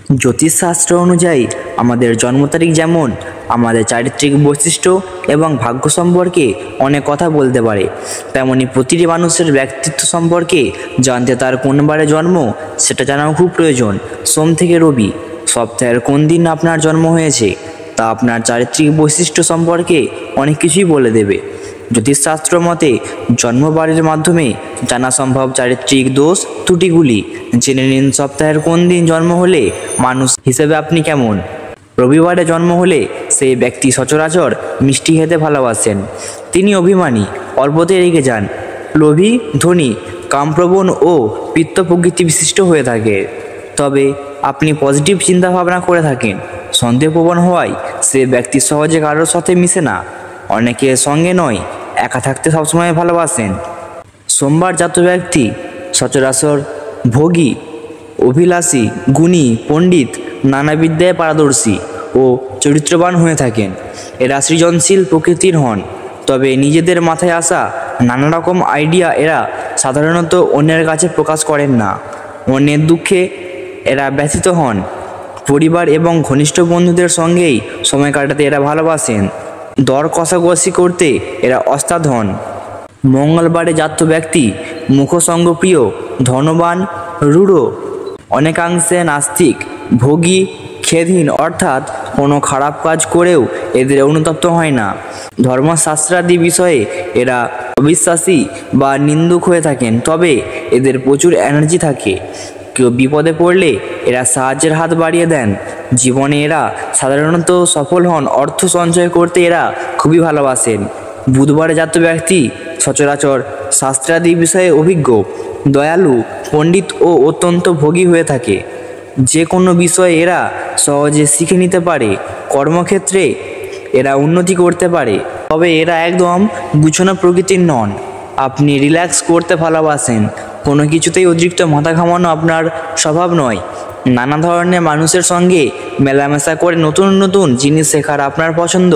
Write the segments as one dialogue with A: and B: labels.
A: জ্যোতিষশাস্ত্র অনুযায়ী আমাদের জন্ম তারিখ যেমন আমাদের চারিত্রিক বৈশিষ্ট্য এবং ভাগ্য সম্পর্কে অনেক কথা বলতে পারে, তেমনি প্রতিটি মানুষের ব্যক্তিত্ব সম্পর্কে জানতে তার কোন বারে জন্ম সেটা জানাও খুব প্রয়োজন। সোম থেকে রবি, সপ্তাহের কোন দিন আপনার জন্ম হয়েছে তা আপনার চারিত্রিক বৈশিষ্ট্য সম্পর্কে অনেক কিছুই বলে দেবে। জ্যোতিষশাস্ত্র মতে জন্মবারের মাধ্যমে জানা সম্ভব চারিত্রিক দোষ ত্রুটিগুলি। জেনে নিন সপ্তাহের কোন দিন জন্ম হলে মানুষ হিসেবে আপনি কেমন। রবিবারে জন্ম হলে সেই ব্যক্তি সচরাচর মিষ্টি খেতে ভালোবাসেন। তিনি অভিমানী, অল্পতে রেগে যান, লোভী, ধনী, কামপ্রবণ ও পিত্ত প্রকৃতি বিশিষ্ট হয়ে থাকে। তবে আপনি পজিটিভ চিন্তাভাবনা করে থাকেন। সন্দেহপ্রবণ হওয়ায় সে ব্যক্তি সহজে কারোর সাথে মিশে না, অনেকের সঙ্গে নয়, একা থাকতে সবসময় ভালোবাসেন। সোমবার জাত ব্যক্তি সচরাচর ভোগী, অভিলাষী, গুণী, পণ্ডিত, নানা বিদ্যায় পারদর্শী ও চরিত্রবান হয়ে থাকেন। এরা সৃজনশীল প্রকৃতির হন, তবে নিজেদের মাথায় আসা নানা রকম আইডিয়া এরা সাধারণত অন্যের কাছে প্রকাশ করেন না। অন্যের দুঃখে এরা ব্যথিত হন। পরিবার এবং ঘনিষ্ঠ বন্ধুদের সঙ্গেই সময় কাটাতে এরা ভালোবাসেন। দর কষাকষি করতে এরা ওস্তাদ হন। মঙ্গলবারে জাত ব্যক্তি মুখসঙ্গপ্রিয়, ধনবান, রূঢ়, অনেকাংশে নাস্তিক, ভোগী, খেদহীন, অর্থাৎ কোনো খারাপ কাজ করেও এদের অনুতপ্ত হয় না। ধর্মশাস্ত্রাদি বিষয়ে এরা অবিশ্বাসী বা নিন্দুক হয়ে থাকেন, তবে এদের প্রচুর এনার্জি থাকে। কেউ বিপদে পড়লে এরা সাহায্যের হাত বাড়িয়ে দেন। জীবনে এরা সাধারণত সফল হন। অর্থ সঞ্চয় করতে এরা খুবই ভালোবাসেন। বুধবারে জাত ব্যক্তি সচরাচর শাস্ত্রাদি বিষয়ে অভিজ্ঞ, দয়ালু, পণ্ডিত ও অত্যন্ত ভোগী হয়ে থাকে। যে কোনো বিষয়ে এরা সহজে শিখে নিতে পারে। কর্মক্ষেত্রে এরা উন্নতি করতে পারে, তবে এরা একদম গুছানো প্রকৃতির নন। আপনি রিল্যাক্স করতে ভালোবাসেন। কোনো কিছুতেই অতিরিক্ত মাথা ঘামানো আপনার স্বভাব নয়। নানা ধরনের মানুষের সঙ্গে মেলামেশা করে নতুন নতুন জিনিস শেখার আপনার পছন্দ।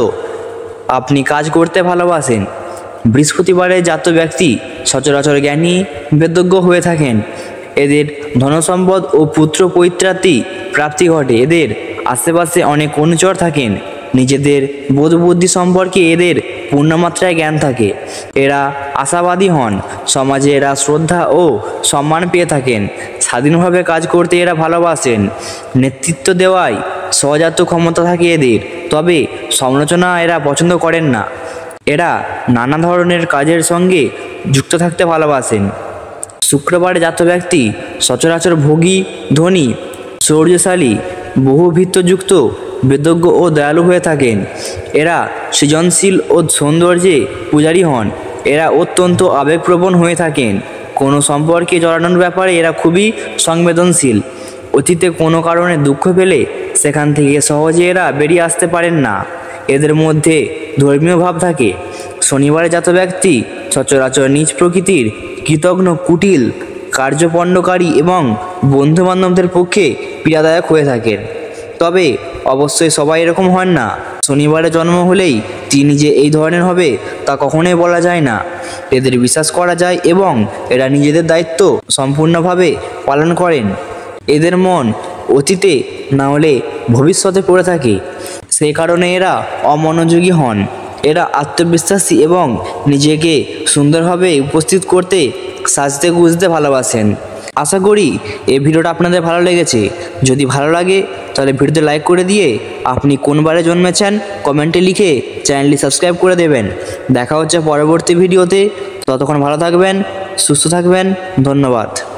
A: আপনি কাজ করতে ভালোবাসেন। বৃহস্পতিবারে জাত ব্যক্তি সচরাচর জ্ঞানী, বেদজ্ঞ হয়ে থাকেন। এদের ধনসম্পদ ও পুত্র পৈত্রাদি প্রাপ্তি ঘটে। এদের আশেপাশে অনেক অনুচর থাকেন। নিজেদের বোধ বুদ্ধি সম্পর্কে এদের পূর্ণমাত্রায় জ্ঞান থাকে। এরা আশাবাদী হন। সমাজে এরা শ্রদ্ধা ও সম্মান পেয়ে থাকেন। স্বাধীনভাবে কাজ করতে এরা ভালোবাসেন। নেতৃত্ব দেওয়ায় সহজাত ক্ষমতা থাকে এদের, তবে সমালোচনা এরা পছন্দ করেন না। এরা নানা ধরনের কাজের সঙ্গে যুক্ত থাকতে ভালোবাসেন। শুক্রবারে জাত ব্যক্তি সচরাচর ভোগী, ধনী, শৌর্যশালী, বহুভিত্তযুক্ত, বেদজ্ঞ ও দয়ালু হয়ে থাকেন। এরা সৃজনশীল ও সৌন্দর্যে পূজারী হন। এরা অত্যন্ত আবেগপ্রবণ হয়ে থাকেন। কোনো সম্পর্কে জড়ানোর ব্যাপারে এরা খুবই সংবেদনশীল। অতীতে কোনো কারণে দুঃখ পেলে সেখান থেকে সহজে এরা বেরিয়ে আসতে পারেন না। এদের মধ্যে ধর্মীয় ভাব থাকে। শনিবারে জাত ব্যক্তি সচরাচর নিজ প্রকৃতির, কৃতঘ্ন, কুটিল, কার্যপণ্ডকারী এবং বন্ধুবান্ধবদের পক্ষে পীড়াদায়ক হয়ে থাকেন। তবে অবশ্যই সবাই এরকম হন না। শনিবারে জন্ম হলেই তিনি যে এই ধরনের হবে তা কখনোই বলা যায় না। এদের বিশ্বাস করা যায় এবং এরা নিজেদের দায়িত্ব সম্পূর্ণভাবে পালন করেন। এদের মন অতীতে না হলে ভবিষ্যতে পড়ে থাকে, সেই কারণে এরা অমনোযোগী হন। এরা আত্মবিশ্বাসী এবং নিজেকে সুন্দরভাবে উপস্থিত করতে সাজতে গুজতে ভালোবাসেন। আশা করি এই ভিডিওটা আপনাদের ভালো লেগেছে। যদি ভালো লাগে তাহলে ভিডিওতে লাইক করে দিয়ে আপনি কোন বারে জন্মেছেন কমেন্টে লিখে চ্যানেলটি সাবস্ক্রাইব করে দেবেন। দেখা হচ্ছে পরবর্তী ভিডিওতে। ততক্ষণ ভালো থাকবেন, সুস্থ থাকবেন। ধন্যবাদ।